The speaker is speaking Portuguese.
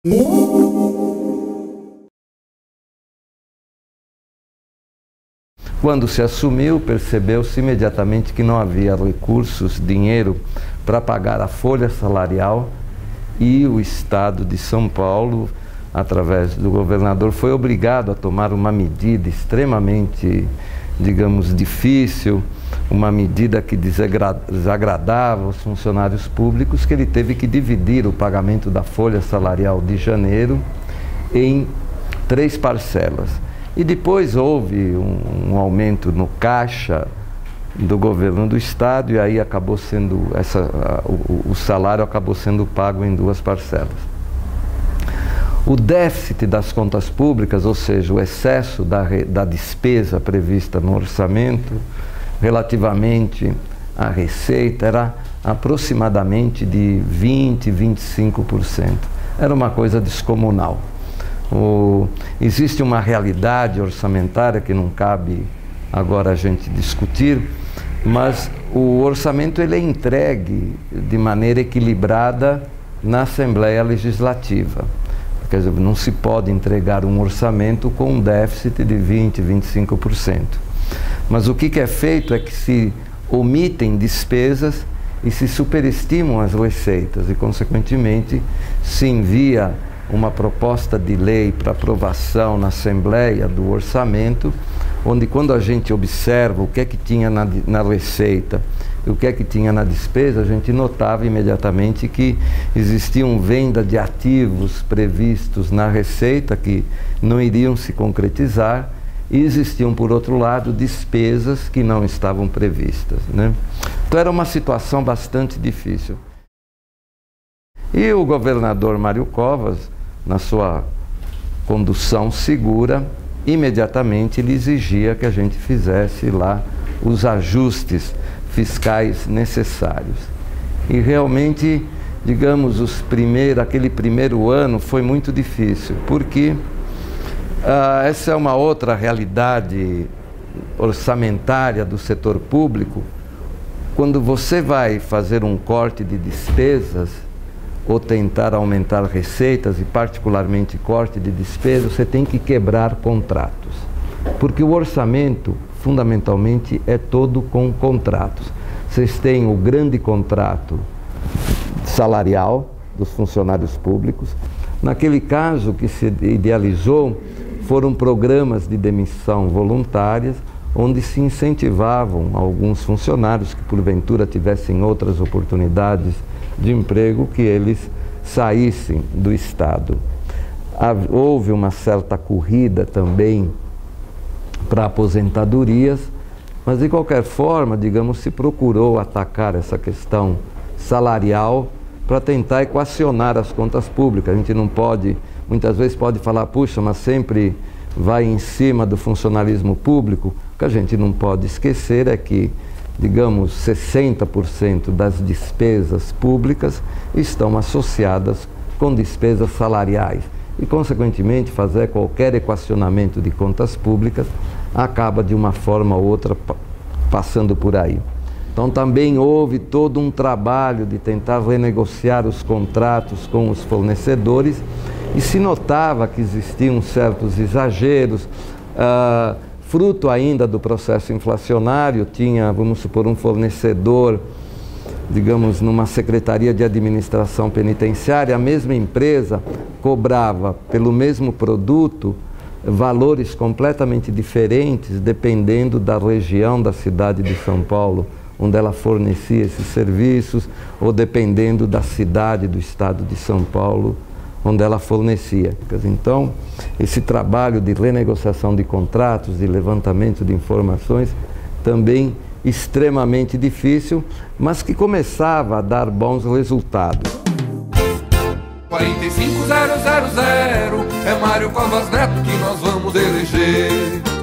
Quando se assumiu, percebeu-se imediatamente que não havia recursos, dinheiro para pagar a folha salarial, e o Estado de São Paulo, através do governador, foi obrigado a tomar uma medida extremamente, digamos, difícil, uma medida que desagradava os funcionários públicos, que ele teve que dividir o pagamento da folha salarial de janeiro em 3 parcelas. E depois houve um aumento no caixa do governo do Estado, e aí acabou sendo, o salário acabou sendo pago em 2 parcelas. O déficit das contas públicas, ou seja, o excesso da despesa prevista no orçamento, relativamente à receita, era aproximadamente de 20%, 25%. Era uma coisa descomunal. Existe uma realidade orçamentária que não cabe agora a gente discutir, mas o orçamento ele é entregue de maneira equilibrada na Assembleia Legislativa. Quer dizer, não se pode entregar um orçamento com um déficit de 20%, 25%. Mas o que é feito é que se omitem despesas e se superestimam as receitas, e consequentemente se envia uma proposta de lei para aprovação na Assembleia do Orçamento, onde, quando a gente observa o que é que tinha na receita e o que é que tinha na despesa, a gente notava imediatamente que existiam venda de ativos previstos na receita que não iriam se concretizar, e existiam, por outro lado, despesas que não estavam previstas, né? Então era uma situação bastante difícil. E o governador Mário Covas, na sua condução segura, imediatamente ele exigia que a gente fizesse lá os ajustes fiscais necessários. E realmente, digamos, aquele primeiro ano foi muito difícil, porque essa é uma outra realidade orçamentária do setor público. Quando você vai fazer um corte de despesas, ou tentar aumentar receitas, e particularmente corte de despesas, você tem que quebrar contratos. Porque o orçamento, fundamentalmente, é todo com contratos. Vocês têm o grande contrato salarial dos funcionários públicos. Naquele caso que se idealizou, foram programas de demissão voluntárias, onde se incentivavam alguns funcionários que porventura tivessem outras oportunidades de emprego, que eles saíssem do Estado. Houve uma certa corrida também para aposentadorias, mas de qualquer forma, digamos, se procurou atacar essa questão salarial para tentar equacionar as contas públicas. A gente não pode, muitas vezes pode falar, puxa, mas sempre vai em cima do funcionalismo público. O que a gente não pode esquecer é que, digamos, 60% das despesas públicas estão associadas com despesas salariais. E, consequentemente, fazer qualquer equacionamento de contas públicas acaba, de uma forma ou outra, passando por aí. Então, também houve todo um trabalho de tentar renegociar os contratos com os fornecedores, e se notava que existiam certos exageros, fruto ainda do processo inflacionário. Tinha, vamos supor, um fornecedor, digamos, numa secretaria de administração penitenciária, a mesma empresa cobrava pelo mesmo produto valores completamente diferentes, dependendo da região da cidade de São Paulo, onde ela fornecia esses serviços, ou dependendo da cidade do estado de São Paulo, onde ela fornecia. Então, esse trabalho de renegociação de contratos, de levantamento de informações, também extremamente difícil, mas que começava a dar bons resultados. 45000, é Mário Covas Neto que nós vamos eleger.